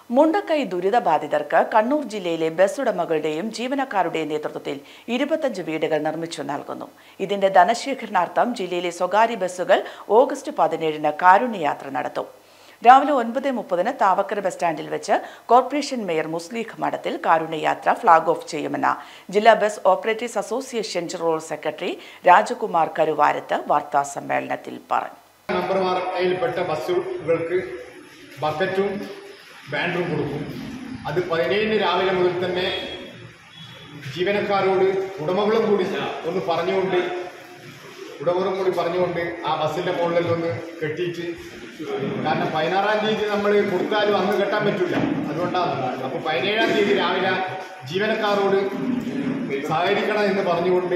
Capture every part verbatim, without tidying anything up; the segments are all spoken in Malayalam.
മുണ്ടക്കൈ ദുരിതബാധിതർക്ക് കണ്ണൂർ ജില്ലയിലെ ബസ് ഉടമകളുടെയും ജീവനക്കാരുടെയും നേതൃത്വത്തിൽ ഇരുപത്തഞ്ച് വീടുകൾ നിർമ്മിച്ചു നൽകുന്നു. ഇതിന്റെ ധനശേഖരണാർത്ഥം ജില്ലയിലെ സ്വകാര്യ ബസ്സുകൾ ഓഗസ്റ്റ് പതിനേഴിന് കാരുണ്യയാത്ര നടത്തും. രാവിലെ ഒൻപത് മുപ്പതിന് താവക്കര ബസ് സ്റ്റാൻഡിൽ വെച്ച് കോർപ്പറേഷൻ മേയർ മുസ്ലിഖ് മഠത്തിൽ കാരുണ്യയാത്ര ഫ്ളാഗ് ഓഫ് ചെയ്യുമെന്ന് ജില്ലാ bus operators association general secretary Rajkumar Karuvarath വാർത്താ സമ്മേളനത്തിൽ പറഞ്ഞു. നമ്പർമാർക്കയിൽപ്പെട്ട ബസ്സുകൾക്ക് ബക്കറ്റും ബാൻഡും കൊടുക്കും. അത് പതിനേഴിന് രാവിലെ മുതൽ തന്നെ ജീവനക്കാരോട് ഉടമകളും കൂടി ഒന്ന് പറഞ്ഞുകൊണ്ട് ഉടമകളും കൂടി പറഞ്ഞുകൊണ്ട് ആ ബസ്സിൻ്റെ മുകളിൽ ഒന്ന് കെട്ടിയിട്ട്, കാരണം പതിനാറാം തീയതി നമ്മൾ കൊടുത്താലും അന്ന് കെട്ടാൻ പറ്റില്ല, അതുകൊണ്ടാണ്. അപ്പോൾ പതിനേഴാം തീയതി രാവിലെ ജീവനക്കാരോട് സഹകരിക്കണം എന്ന് പറഞ്ഞുകൊണ്ട്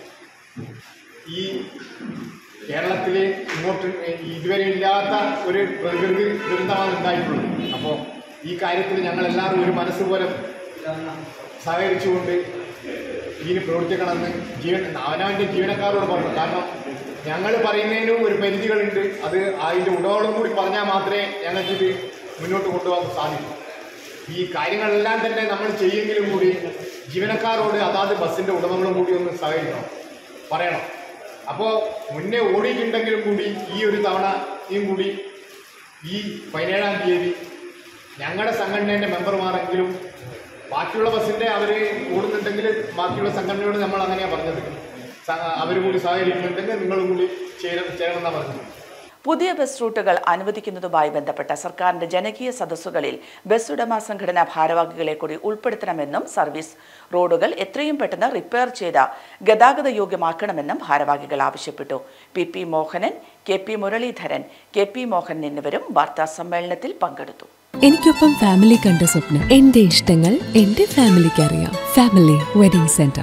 ഈ കേരളത്തിൽ ഇങ്ങോട്ട് ഇതുവരെ ഇല്ലാത്ത ഒരു പ്രകൃതി ദുരന്തമാണ് ഉണ്ടായിട്ടുള്ളത്. അപ്പോൾ ഈ കാര്യത്തിൽ ഞങ്ങളെല്ലാവരും ഒരു മനസ്സുപോലെ സഹകരിച്ചുകൊണ്ട് ഇതിന് പ്രവർത്തിക്കണമെന്ന് ജീവൻ അവനവൻ്റെ ജീവനക്കാരോട് പറഞ്ഞു. കാരണം ഞങ്ങൾ പറയുന്നതിനും ഒരു പരിധികളുണ്ട്. അത് അതിൻ്റെ ഉടമകളും കൂടി പറഞ്ഞാൽ മാത്രമേ ഞങ്ങൾക്കിത് മുന്നോട്ട് കൊണ്ടുപോകാൻ സാധിക്കൂ. ഈ കാര്യങ്ങളെല്ലാം തന്നെ നമ്മൾ ചെയ്യുമെങ്കിലും കൂടി ജീവനക്കാരോട് അതാത് ബസ്സിൻ്റെ ഉടമകളും കൂടി ഒന്ന് സഹകരിക്കണം, പറയണം. അപ്പോൾ മുന്നേ ഓടിയിട്ടുണ്ടെങ്കിലും കൂടി ഈ ഒരു തവണയും കൂടി ഈ പതിനേഴാം തീയതി ഞങ്ങളുടെ സംഘടനേൻ്റെ മെമ്പർമാരെങ്കിലും ബാക്കിയുള്ള ബസ്സിൻ്റെ അവർ ഓടുന്നുണ്ടെങ്കിൽ ബാക്കിയുള്ള സംഘടനയോട് നമ്മൾ അങ്ങനെയാണ് പറഞ്ഞത്. അവർ കൂടി സഹകരിക്കുന്നുണ്ടെങ്കിൽ നിങ്ങളും കൂടി ചേര ചേരണമെന്നാണ് പറഞ്ഞത്. പുതിയ ബസ് റൂട്ടുകൾ അനുവദിക്കുന്നതുമായി ബന്ധപ്പെട്ട സർക്കാരിന്റെ ജനകീയ സദസ്സുകളിൽ ബസ് ഉടമ സംഘടനാ ഭാരവാഹികളെ കൂടി ഉൾപ്പെടുത്തണമെന്നും സർവീസ് റോഡുകൾ എത്രയും പെട്ടെന്ന് റിപ്പയർ ചെയ്ത് ഗതാഗത യോഗ്യമാക്കണമെന്നും ഭാരവാഹികൾ ആവശ്യപ്പെട്ടു. P P Mohanan, K P Muraleedharan, K P Mohan എന്നിവരും വാർത്താ സമ്മേളനത്തിൽ പങ്കെടുത്തു. എനിക്കൊപ്പം ഫാമിലി കണ്ട സ്വപ്നം. എന്റെ ഇഷ്ടങ്ങൾ എന്റെ ഫാമിലിക്ക് അറിയാം. Family wedding centre.